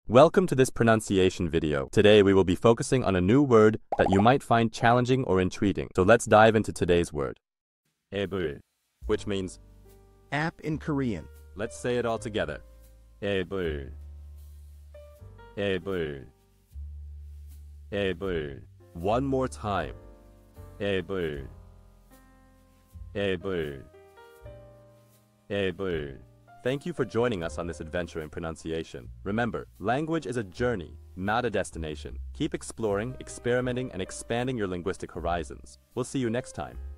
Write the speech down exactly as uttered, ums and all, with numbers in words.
Welcome to this pronunciation video. Today we will be focusing on a new word that you might find challenging or intriguing. So let's dive into today's word. aebeul, which means App in Korean. let's say it all together. aebeul. aebeul. aebeul. One more time. aebeul. aebeul. aebeul. Thank you for joining us on this adventure in pronunciation. Remember, language is a journey, not a destination. Keep exploring, experimenting, and expanding your linguistic horizons. We'll see you next time.